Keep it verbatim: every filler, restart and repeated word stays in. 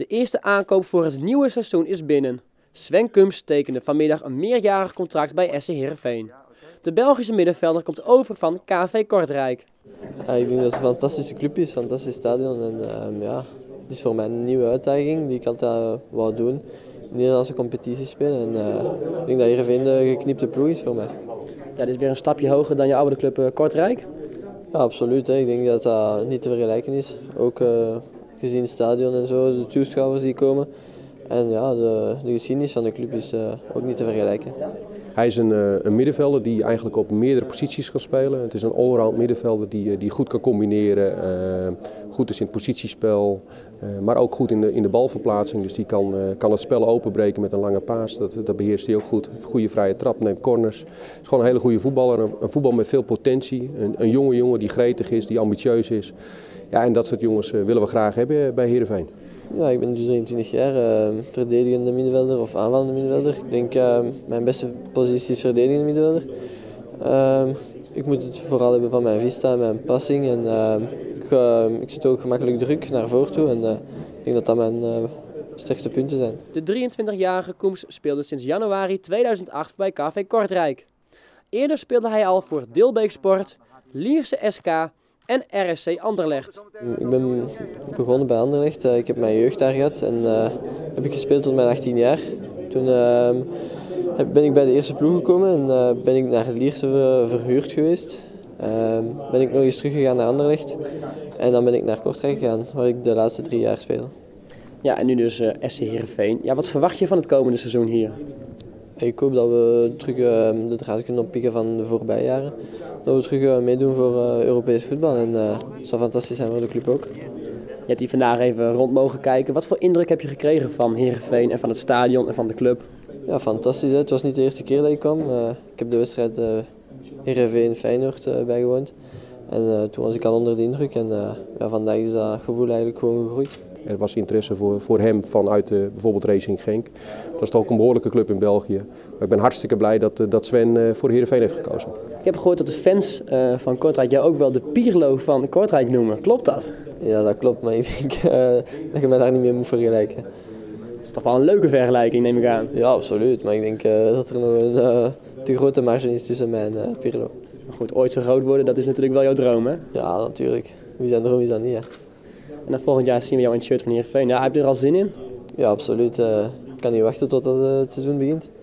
eerste aankoop voor het nieuwe seizoen is binnen. Sven Kums tekende vanmiddag een meerjarig contract bij S C Heerenveen. De Belgische middenvelder komt over van K V Kortrijk. Ja, ik denk dat het een fantastische club is, een fantastisch stadion. En, uh, ja, het is voor mij een nieuwe uitdaging die ik altijd uh, wou doen. In de Nederlandse competitie spelen. En, uh, ik denk dat Heerenveen de geknipte ploeg is voor mij. Ja, dit is weer een stapje hoger dan je oude club uh, Kortrijk. Ja, absoluut. Hè. Ik denk dat dat niet te vergelijken is. Ook uh, gezien het stadion en zo, de toeschouwers die komen. En ja, de, de geschiedenis van de club is uh, ook niet te vergelijken. Hij is een, uh, een middenvelder die eigenlijk op meerdere posities kan spelen. Het is een allround middenvelder die, die goed kan combineren, uh, goed is in het positiespel, uh, maar ook goed in de, in de balverplaatsing. Dus die kan, uh, kan het spel openbreken met een lange paas, dat, dat beheerst hij ook goed. Goede vrije trap, neemt corners. Het is gewoon een hele goede voetballer, een, een voetbal met veel potentie. Een, een jonge jongen die gretig is, die ambitieus is. Ja, en dat soort jongens uh, willen we graag hebben bij Heerenveen. Ja, ik ben dus drieëntwintig jaar, uh, verdedigende middenvelder of aanvallende middenvelder. Ik denk uh, mijn beste positie is verdedigende middenvelder. Uh, ik moet het vooral hebben van mijn vista en mijn passing. En, uh, ik, uh, ik zit ook gemakkelijk druk naar voren toe en uh, ik denk dat dat mijn uh, sterkste punten zijn. De drieëntwintigjarige Kums speelde sinds januari tweeduizend acht bij K V Kortrijk. Eerder speelde hij al voor Dilbeek Sport, Lierse S K en R S C Anderlecht. Ik ben begonnen bij Anderlecht. Ik heb mijn jeugd daar gehad en uh, heb ik gespeeld tot mijn achttien jaar. Toen uh, ben ik bij de eerste ploeg gekomen en uh, ben ik naar Lierse verhuurd geweest. Uh, ben ik nog eens teruggegaan naar Anderlecht en dan ben ik naar Kortrijk gegaan, waar ik de laatste drie jaar speel. Ja, en nu dus uh, S C Heerenveen. Ja, wat verwacht je van het komende seizoen hier? Ik hoop dat we terug uh, de draad kunnen oppikken van de voorbije jaren. Dat we terug uh, meedoen voor uh, Europees voetbal en uh, het zou fantastisch zijn voor de club ook. Je hebt hier vandaag even rond mogen kijken. Wat voor indruk heb je gekregen van Heerenveen en van het stadion en van de club? Ja, fantastisch. Hè. Het was niet de eerste keer dat ik kwam. Uh, ik heb de wedstrijd uh, Heerenveen-Feyenoord uh, bijgewoond. En uh, toen was ik al onder de indruk en uh, ja, vandaag is dat gevoel eigenlijk gewoon gegroeid. Er was interesse voor, voor hem vanuit uh, bijvoorbeeld Racing Genk. Dat is toch ook een behoorlijke club in België. Maar ik ben hartstikke blij dat, dat Sven uh, voor Heerenveen heeft gekozen. Ik heb gehoord dat de fans uh, van Kortrijk jou ook wel de Pirlo van Kortrijk noemen. Klopt dat? Ja, dat klopt, maar ik denk uh, dat je mij daar niet mee moet vergelijken. Dat is toch wel een leuke vergelijking, neem ik aan. Ja, absoluut. Maar ik denk uh, dat er nog een uh, te grote marge is tussen mij en uh, Pirlo. Maar goed, ooit zo groot worden, dat is natuurlijk wel jouw droom, hè? Ja, natuurlijk. Wie zijn droom is dat niet, hè? En dan volgend jaar zien we jou in het shirt van Heerenveen. Ja, heb je er al zin in? Ja, absoluut. Uh, ik kan niet wachten tot uh, het seizoen begint.